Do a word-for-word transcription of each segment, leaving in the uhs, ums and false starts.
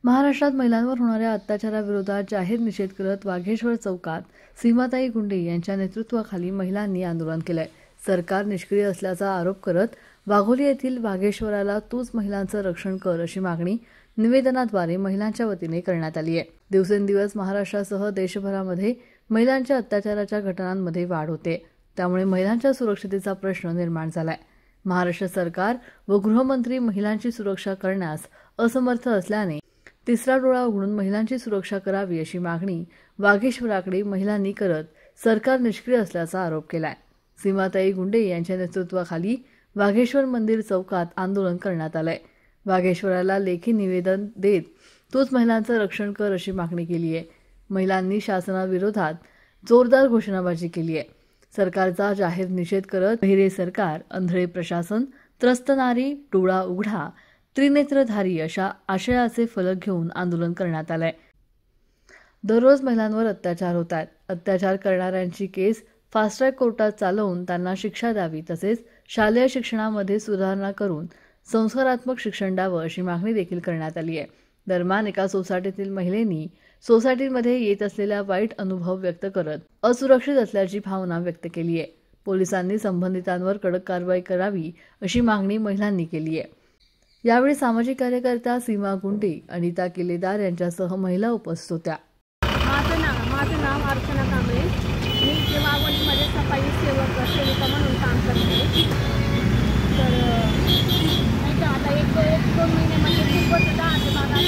महाराष्ट्रात महिलांवर होणाऱ्या अत्याचाराविरोधात जाहीर निषेध करत वाघेश्वर चौकात सीमाताई गुंडे यांच्या नेतृत्वाखाली महिलांनी आंदोलन केलंय। सरकार निष्क्रिय असल्याचा आरोप करत वाघोली येथील वाघेश्वराला तूच महिलांचं रक्षण कर अशी मागणी निवेदनाद्वारे महिलांच्या वतीने करण्यात आली आहे। दिवसेंदिवस महाराष्ट्रासह देशभरामध्ये महिलांच्या अत्याचाराच्या घटनांमध्ये वाढ होते, त्यामुळे महिलांच्या सुरक्षिततेचा प्रश्न निर्माण झालाय। महाराष्ट्र सरकार व गृहमंत्री महिलांची सुरक्षा करण्यास असमर्थ असल्याने तिसरा डोळा उघडून महिलांची सुरक्षा करावी अशी मागणी वाघेश्वराकडे महिलांनी करत सरकार निष्क्रिय असल्याचा आरोप केलाय। सीमाताई गुंडे यांच्या नेतृत्वाखाली वाघेश्वर मंदिर चौकात आंदोलन करण्यात आलंय। वाघेश्वराला लेखी निवेदन देत तूच महिलांचं रक्षण कर अशी मागणी केली आहे। महिलांनी शासनाविरोधात जोरदार घोषणाबाजी केली आहे। सरकारचा जाहीर निषेध करत बहिरे सरकार, अंधळे प्रशासन, त्रस्त नारी, डोळा उघडा, त्रिनेत्रधारी अशा आशयाचे फलक घेऊन आंदोलन करण्यात आलंय। दररोज महिलांवर अत्याचार होत आहेत। अत्याचार करणाऱ्यांची केस फास्ट ट्रॅक कोर्टात चालवून त्यांना शिक्षा द्यावी, तसेच शालेय शिक्षणामध्ये सुधारणा करून संस्कारात्मक शिक्षण द्यावं अशी मागणी देखील करण्यात आली आहे। दरम्यान एका सोसायटीतील महिलेनी सोसायटीमध्ये येत असलेला वाईट अनुभव व्यक्त करत असुरक्षित असल्याची भावना व्यक्त केली आहे। पोलिसांनी संबंधितांवर कडक कारवाई करावी अशी मागणी महिलांनी केली आहे। यावेळी सामाजिक कार्यकर्त्या सीमा गुंडे, अनिता केलेदार यांच्यासह महिला उपस्थित होत्या। माझं नाव माझं नाव अर्चना कांबळे। मी इथे वाघोलीमध्ये सफाई सेवक सेविका म्हणून काम करते। तर नाही का आता एक एक दोन महिन्यामध्ये खूपच दहा ते बारा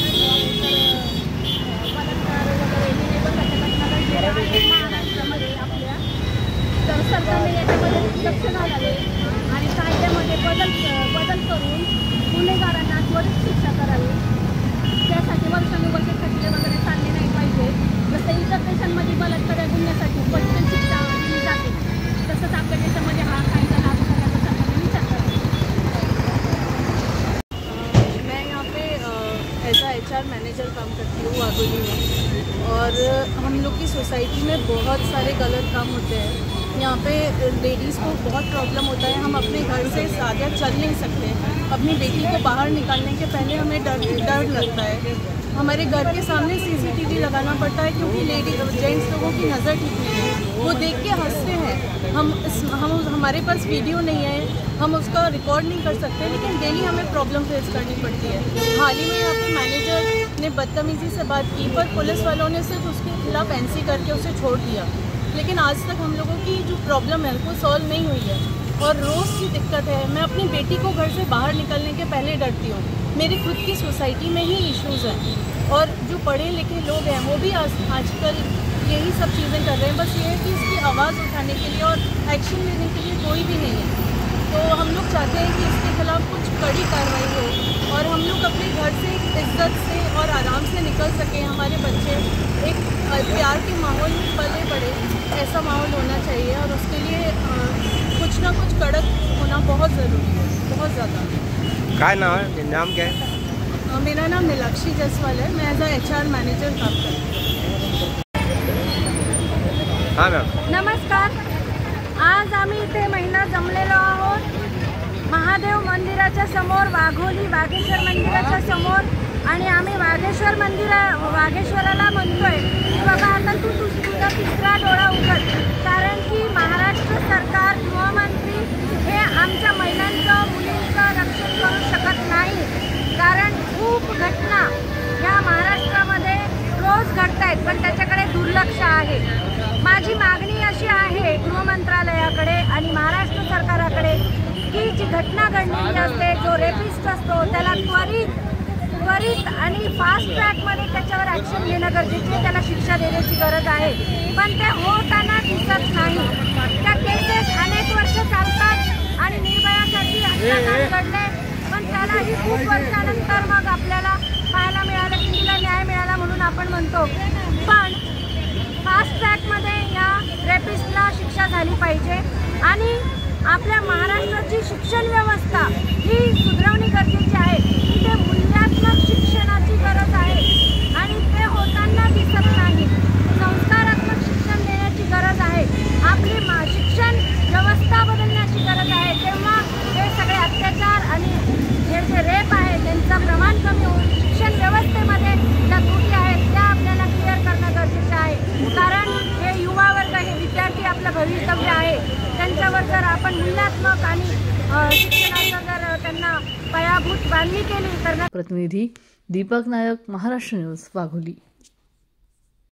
बलात्कार वगैरे निवेदनाच्या घटना घडलेल्या आहेत महाराष्ट्रामध्ये आपल्या। तर सरकारने याच्यामध्ये लक्ष घालावे आणि कायद्यामध्ये बदल बदल करून गुन्हेगारांना त्वरित शिक्षा करावी। त्यासाठी वर्षानुवर्ष खटले वगैरे चालले नाही पाहिजे। जसं इतर देशांमध्ये बलात्कार गुन्ह्यासाठी पटकन शिक्षा दिली जाते, तसंच आपल्या देशामध्ये हा कायदा लागू करण्याचा सरकारने विचार करावा। मैं यहाँ पे एज एच आर मैनेजर काम करती हूँ वाघोली में, और हम लोग की सोसाइटी में बहुत सारे गलत काम होते हैं। यहाँ पे लेडीज़ को बहुत प्रॉब्लम होता है। हम अपने घर से ज़्यादा चल नहीं सकते। अपनी बेटी को बाहर निकालने के पहले हमें डर डर लगता है। हमारे घर के सामने सीसीटीवी लगाना पड़ता है, क्योंकि लेडी जेंट्स लोगों की नज़र ठीक नहीं है। वो देख के हंसते हैं। हम इस हम हमारे पास वीडियो नहीं है, हम उसका रिकॉर्ड नहीं कर सकते, लेकिन डेली हमें प्रॉब्लम फेस करनी पड़ती है। हाल ही में यहाँ पे मैनेजर ने बदतमीज़ी से बात की, पर पुलिस वालों ने सिर्फ उसके खिलाफ एन सी करके उसे छोड़ दिया। लेकिन आज तक हम लोगों की जो प्रॉब्लम है वो सॉल्व नहीं हुई है, और रोज़ की दिक्कत है। मैं अपनी बेटी को घर से बाहर निकलने के पहले डरती हूँ। मेरी खुद की सोसाइटी में ही इश्यूज़ हैं, और जो पढ़े लिखे लोग हैं वो भी आज आजकल यही सब चीज़ें कर रहे हैं। बस ये है कि इसकी आवाज़ उठाने के लिए और एक्शन लेने के लिए कोई भी नहीं है। तो हम लोग चाहते हैं कि इसके खिलाफ कुछ कड़ी कार्रवाई हो, और हम लोग अपने घर से इज्जत से और आराम से निकल सकें। हमारे बच्चे एक प्यार के माहौल में पले बड़े, ऐसा माहौल होना चाहिए, और उसके लिए कुछ ना कुछ कड़क होना बहुत ज़रूरी है, बहुत ज़्यादा। क्या नाम है? नाम क्या है? मेरा नाम नीलाक्षी जसवाल है। मैं as a H R manager काम करती हूँ। हाँ मैम, नमस्कार। आज आम्ही इथे महिला जमलेलो आहोत महादेव मंदिराच्या समोर, वाघोली वाघेश्वर मंदिराच्या समोर। आणि आम्ही वाघेश्वर मंदिरा वाघेश्वराला म्हणतोय की बाबा आता तू तू तुझा तिसरा डोळा उघड, कारण की महाराष्ट्र सरकार, गृहमंत्री हे आमच्या महिलांचं मुलींचं रक्षण करू शकत नाही। कारण खूप घटना ह्या महाराष्ट्रामध्ये रोज घडत आहेत, पण त्याच्याकडे दुर्लक्ष आहे। माझी मागणी अशी आहे गृहमंत्रालयाकडे आणि महाराष्ट्र सरकाराकडे की जी घटना घडलेली असते, जो रेपिस्ट असतो त्याला त्वरित त्वरित आणि फास्ट ट्रॅकमध्ये त्याच्यावर ॲक्शन घेणं गरजेचं आहे। त्याला शिक्षा देण्याची गरज आहे, पण ते होताना दिसत नाही। त्या केसेस अनेक वर्ष चालतात आणि निर्भयासाठी हत्याकांड घडले, पण त्यालाही खूप वर्षानंतर मग आपल्याला पाहायला मिळालं की तिला न्याय मिळाला म्हणून आपण म्हणतो। पण फास्ट ट्रॅकमध्ये या रेपिस्टला शिक्षा झाली पाहिजे, आणि आपल्या महाराष्ट्राची शिक्षण व्यवस्था ही सुधारवणी गरजेची आहे। इथे मूल्यात्मक शिक्षणाची गरज आहे, आणि ते होताना दिसत नाही। संस्कारात्मक शिक्षण देण्याची गरज आहे। आपली शिक्षण व्यवस्था बदलण्याची गरज आहे, तेव्हा हे सगळे अत्याचार आणि जे जे रेप आहे त्यांचं प्रमाण कमी होऊन शिक्षण व्यवस्थेमध्ये त्याच्यावर जर आपण मूल्यात्मक आणि अ, शिक्षणाचं जर त्यांना पायाभूत बांधणी केली तर प्रतिनिधी दीपक नायक, महाराष्ट्र न्यूज, वाघोली.